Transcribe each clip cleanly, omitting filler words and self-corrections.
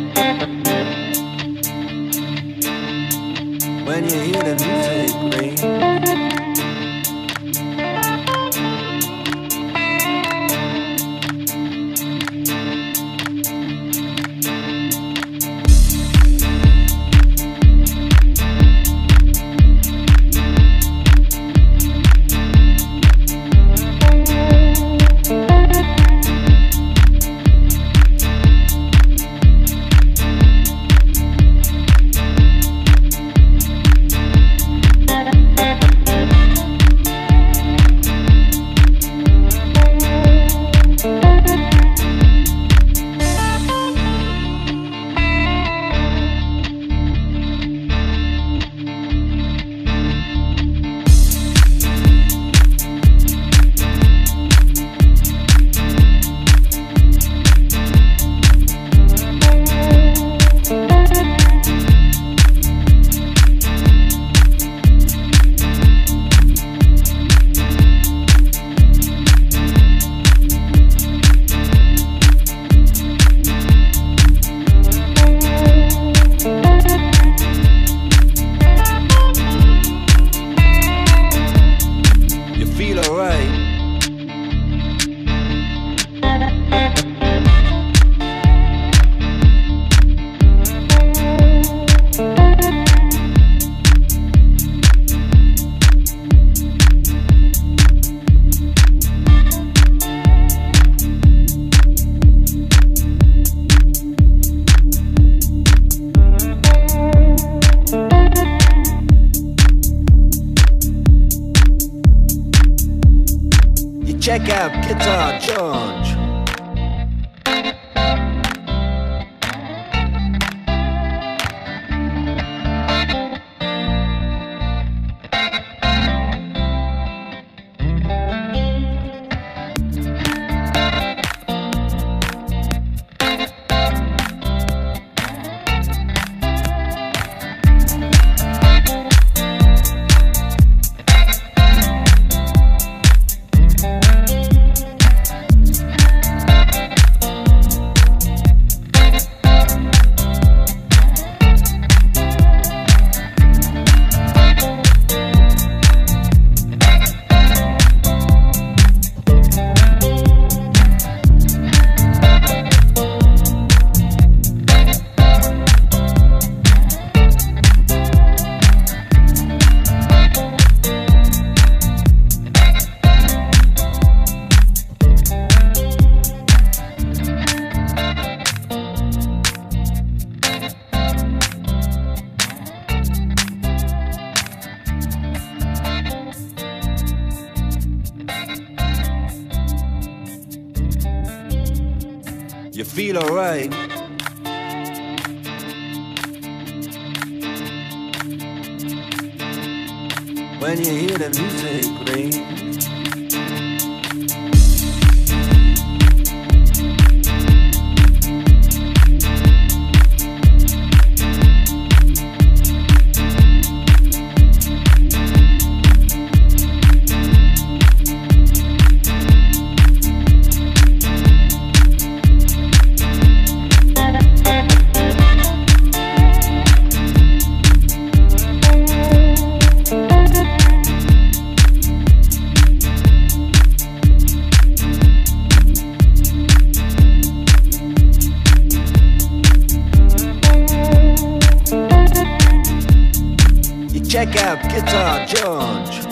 When you hear the music ring, check out Guitar George. You feel alright. When you hear the music ring. Check out Guitar George.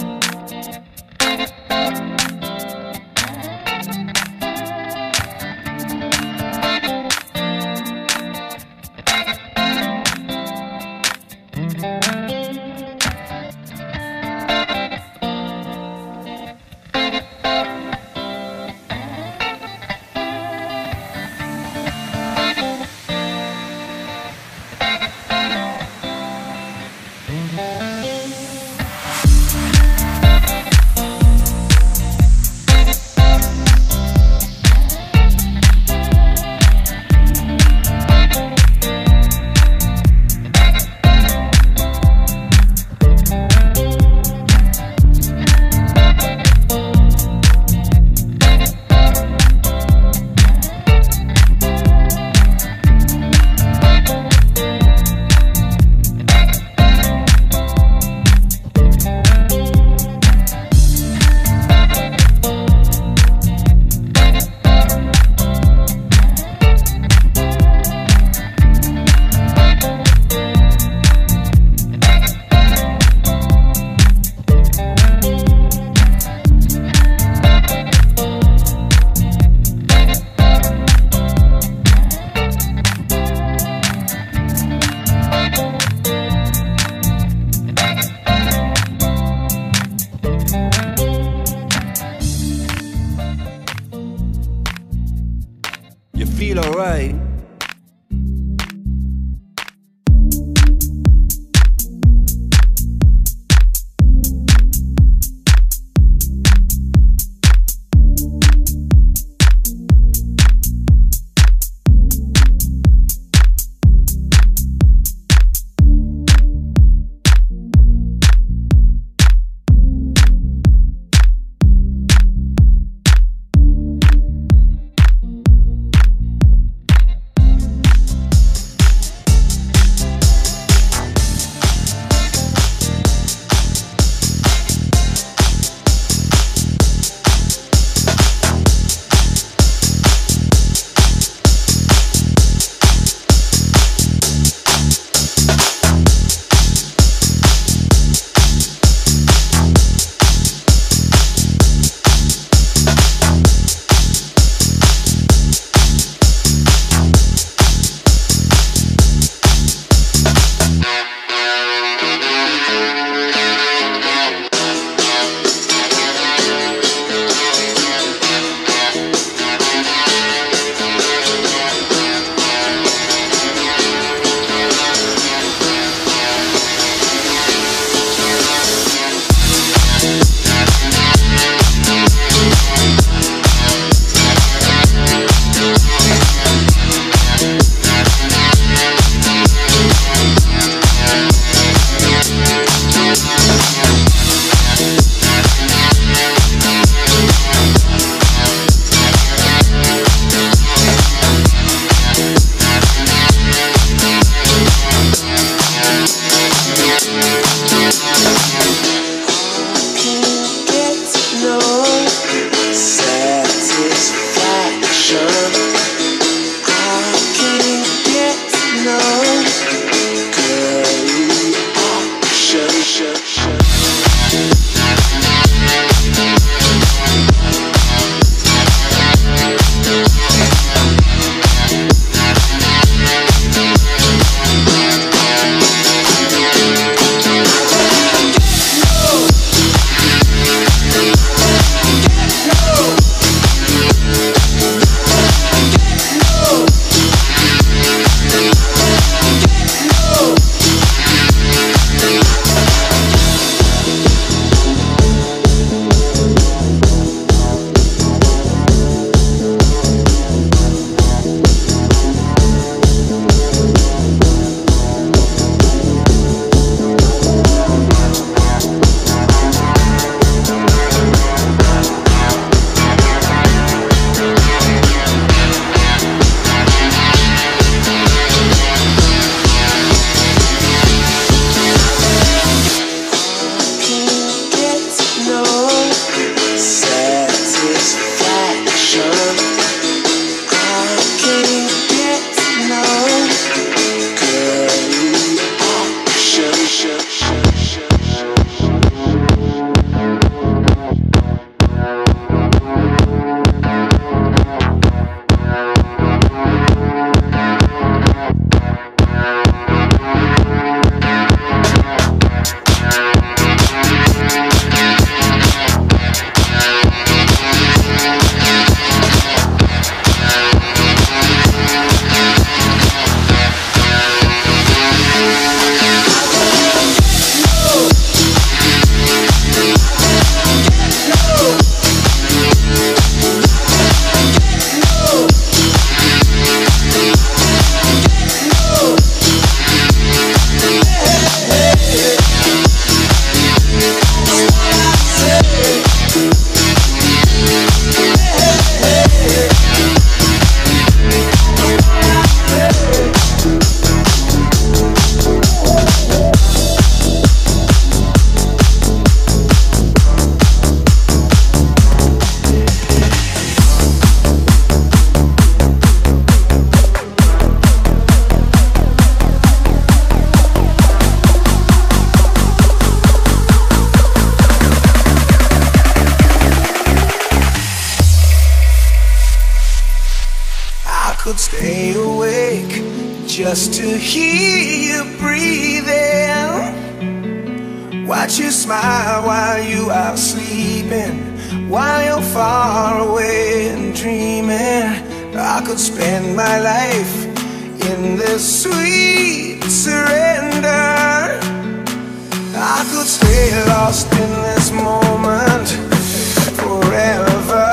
just to hear you breathing. Watch you smile while you are sleeping, while you're far away and dreaming. I could spend my life in this sweet surrender. I could stay lost in this moment forever.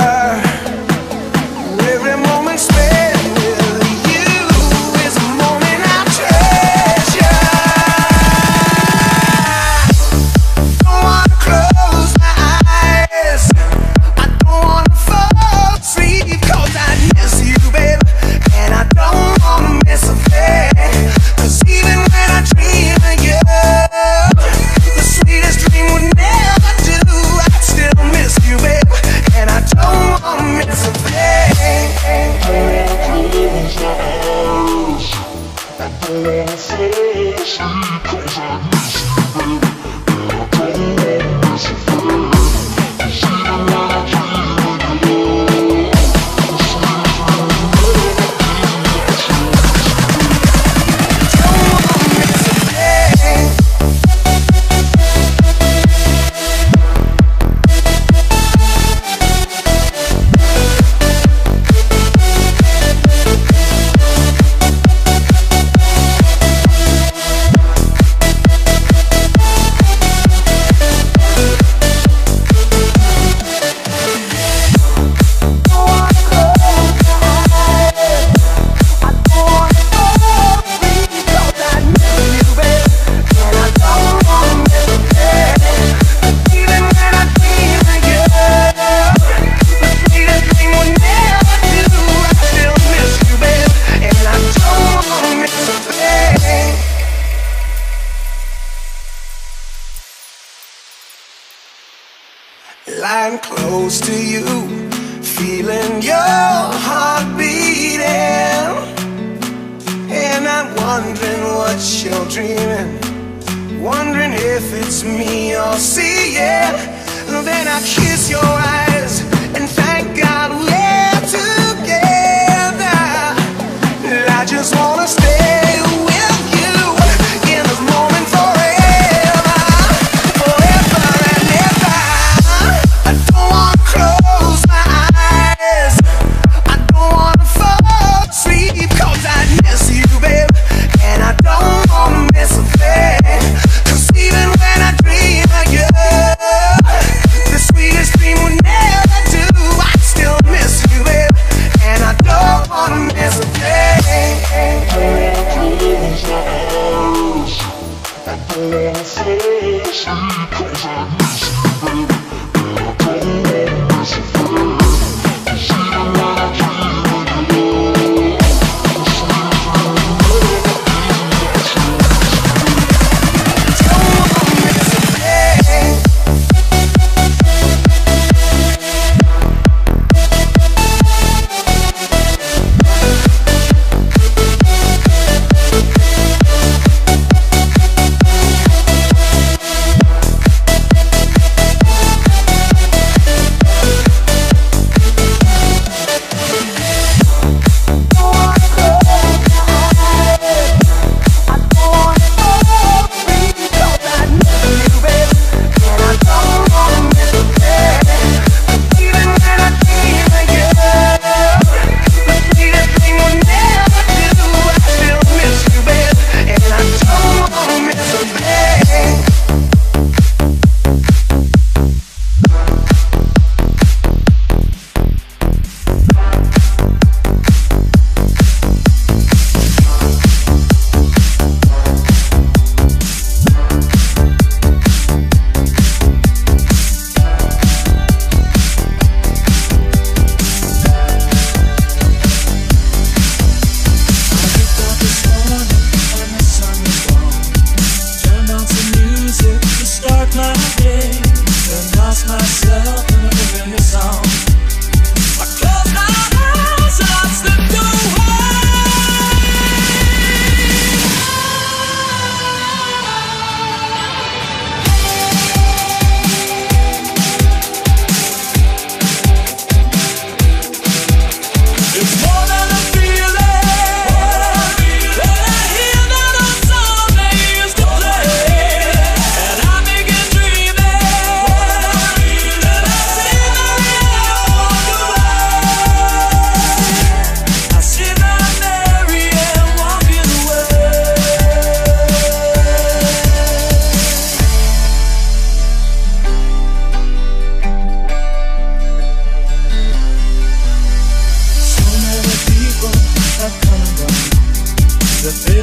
Every moment spent with you is a moment I treasure. Don't wanna close my eyes, I don't wanna fall asleep, 'cause I miss you, babe, and I don't wanna miss a thing. 'Cause even when I dream of you, the sweetest dream would never do. I still miss you, babe, and I don't wanna miss a thing. Lying close to you, feeling your heart beating, and I'm wondering what you're dreaming, wondering if it's me you're seeing. Then I kiss your eyes and thank God we're together. I just wanna stay with you in this moment forever, forever and ever. I don't wanna close my eyes, I don't wanna fall asleep, 'cause I miss you, babe, and I don't wanna miss a thing. 'Cause even when I dream of you, the sweetest dream would never do. I still miss you, babe, and I don't wanna miss a thing. I don't wanna fall asleep, 'cause I miss you, babe.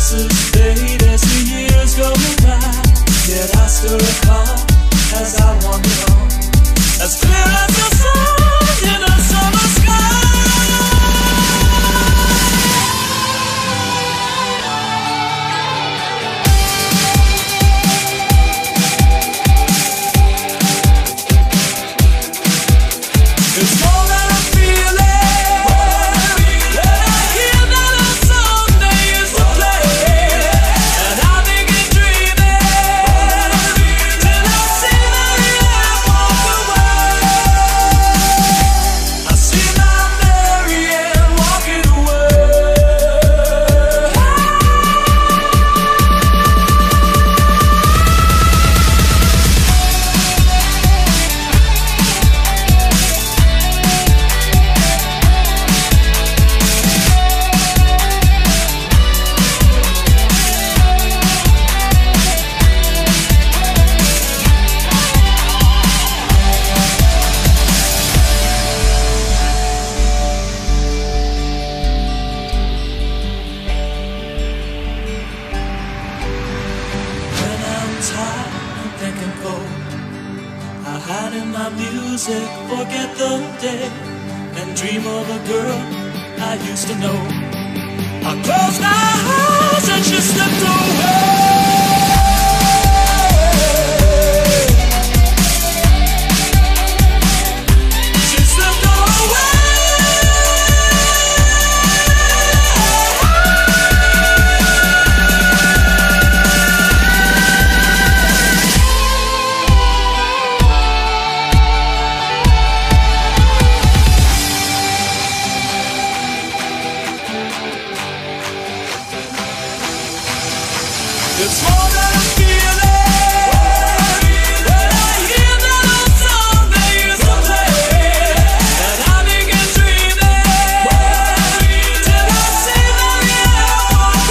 Kisses fade as the years go by, yet I still recall as I wander on, as clear as the sun in a summer sky. It's more than a feeling when I hear that old song they used to play, and I begin dreaming till I see Marianne walk away. I see my Marianne walking away. When I'm tired and thinking cold, I hide in my music, forget the day, and dream of a girl I used to know. I close my eyes and she slipped away. She slipped away. It's more than a feeling when I hear that old song they used to play, and I begin dreaming till I see Marianne walk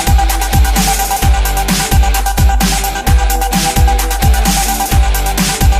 away.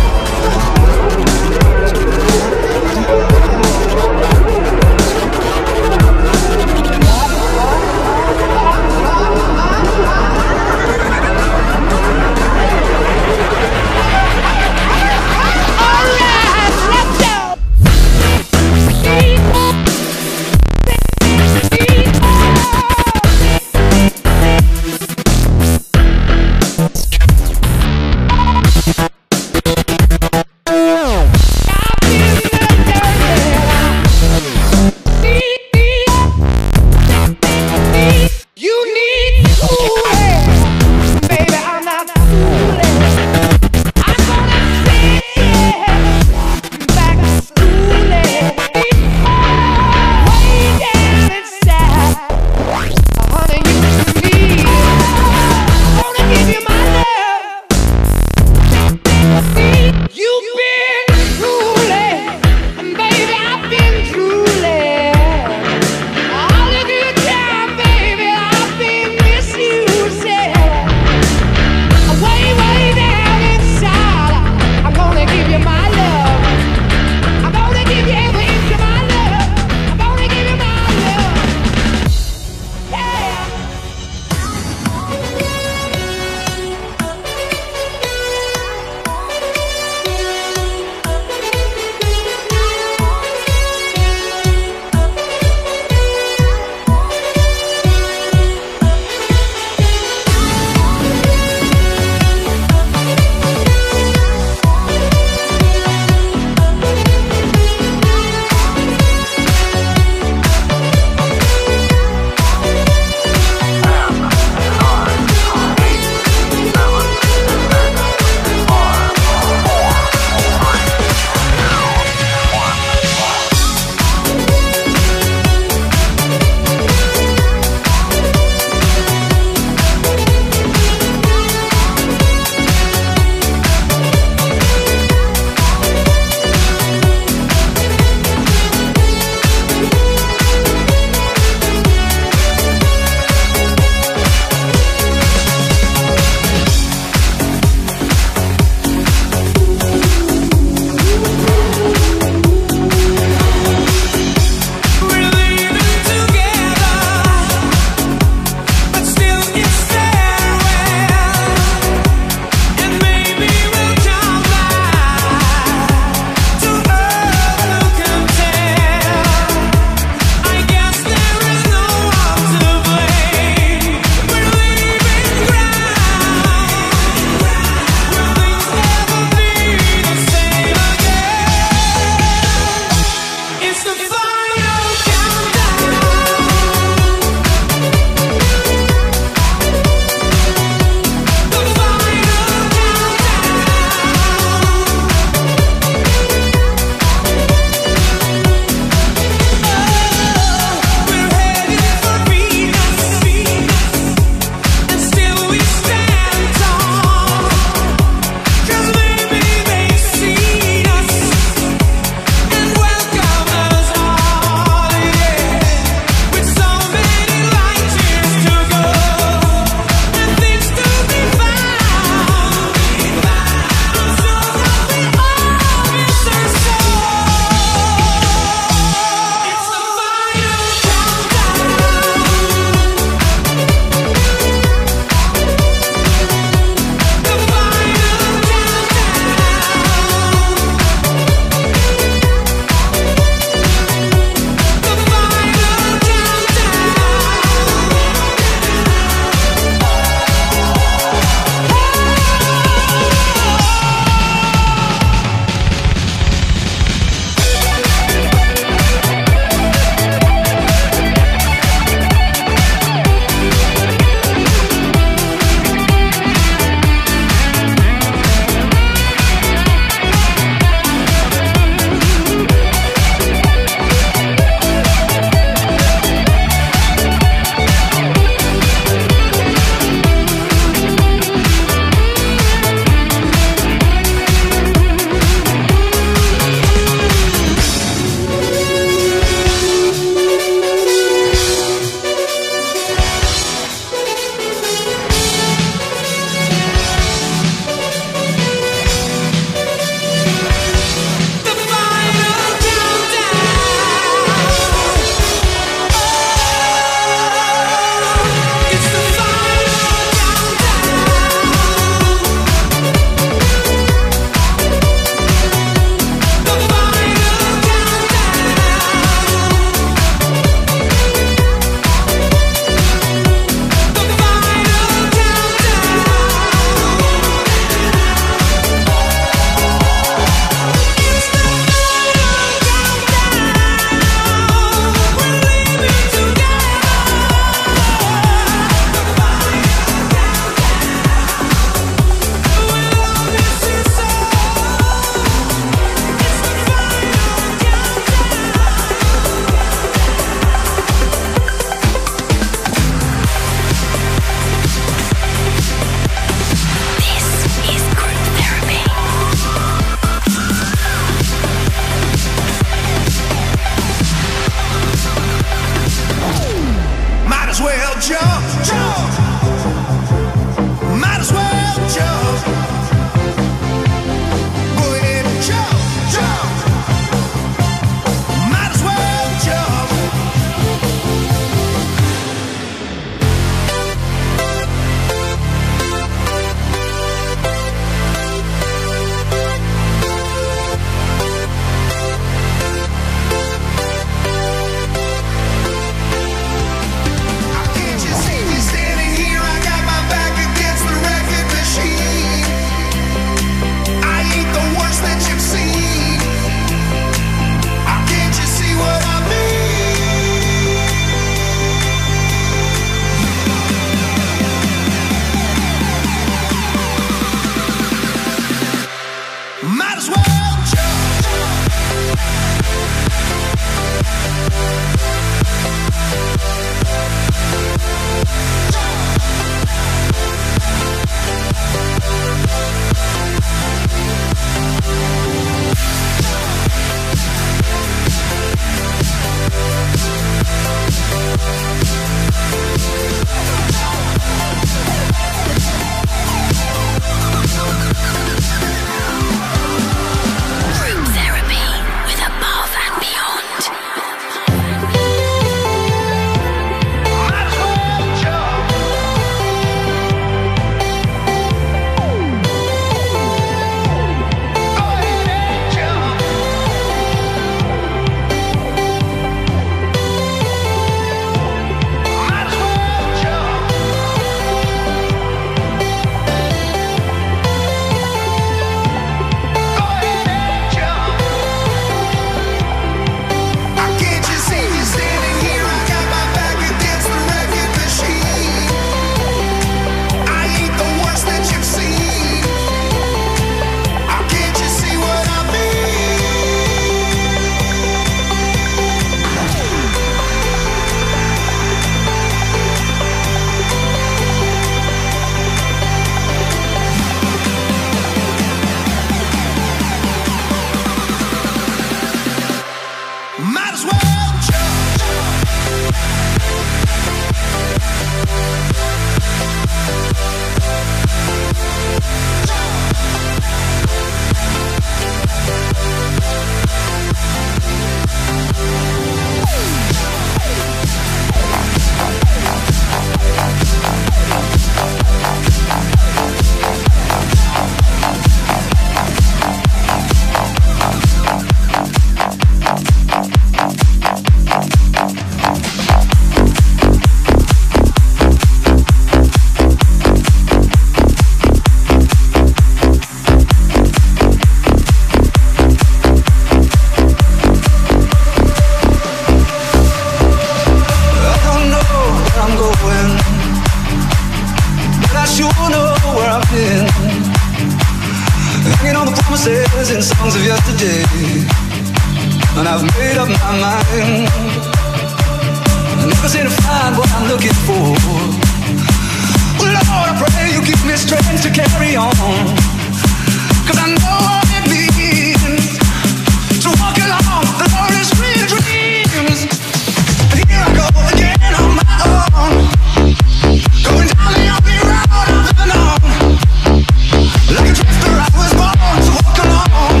promises in songs of yesterday, and I've made up my mind. I never seem to find what I'm looking for. Well, Lord, I pray you give me strength to carry on, 'cause I know what it means to walk along the lonely street of dreams. And here I go again on my own, going down the only road I've ever known. Like a drifter I was born to walk along,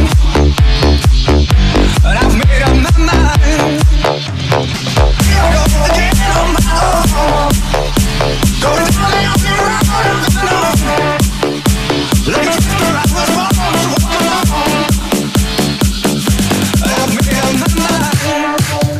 and I've made up my mind. Here I go again on my own, going down the only road I've ever known. Like a drifter I was born to walk along, and I've made up my mind.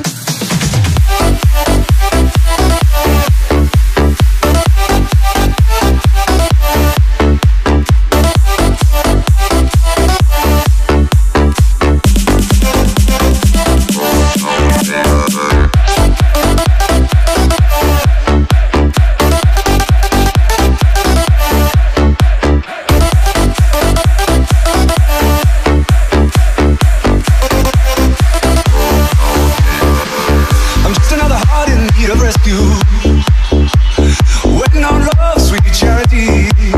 I'm just another heart in need of rescue, waiting on love's sweet charity.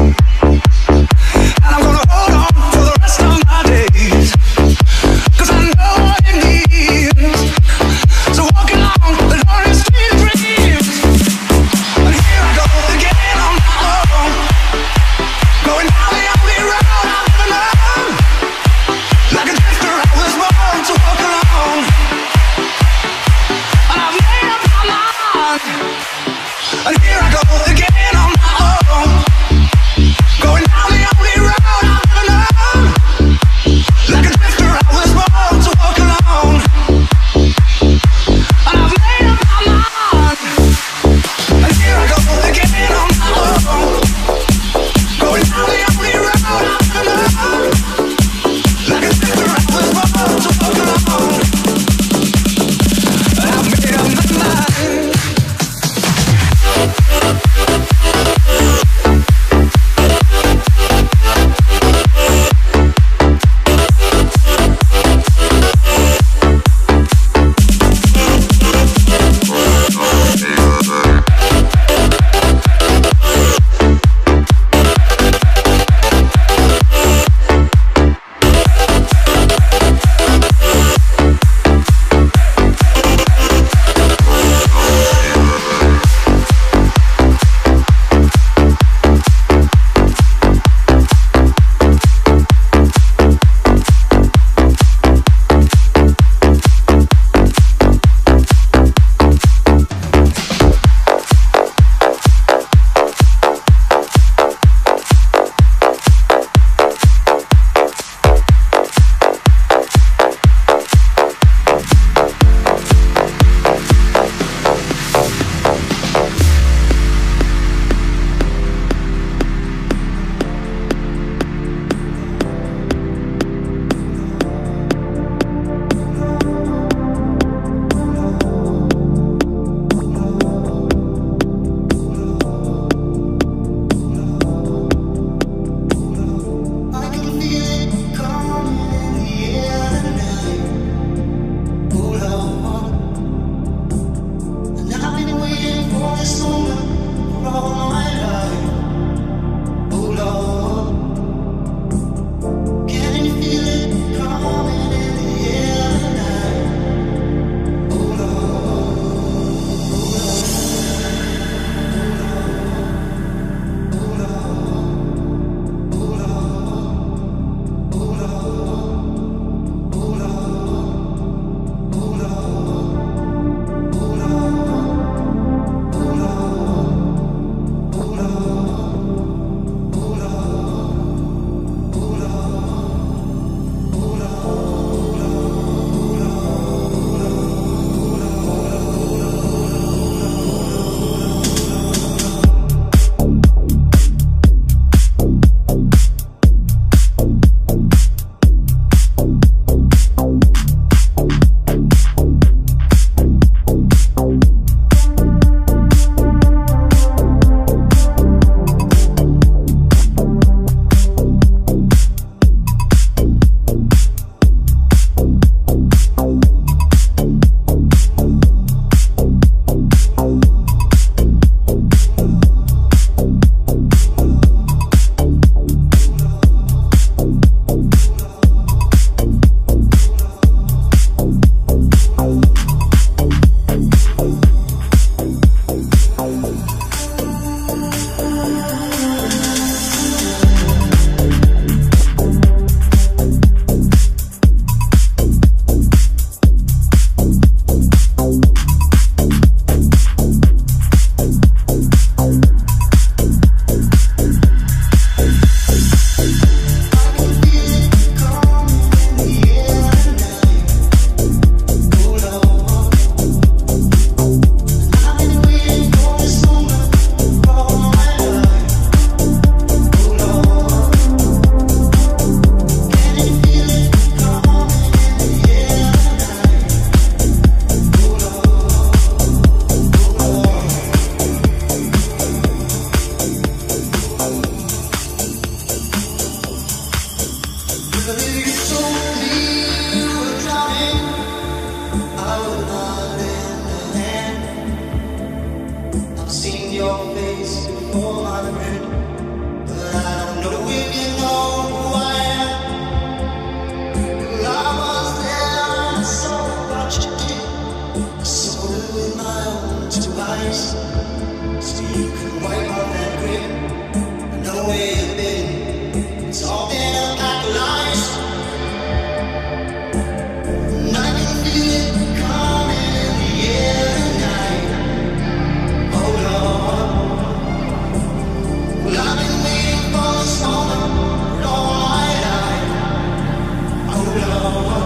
And I'm gonna hold on for the rest of my days, 'cause I know what it means to walk along the lonely street of dreams. And here I go again on my own, going down the only road I've ever known. Like a drifter I was born to walk along, and I've made up my mind. your face before my friend, but I don't know if you know who I am. I was there and I saw what you did. I saw it with my own two eyes. So you can wipe off that grip. I know where you've been. It's all been a pack of lies. And I can feel it coming in the air tonight. Oh Lord. Well, I've been waiting for this moment all my life. Oh Lord.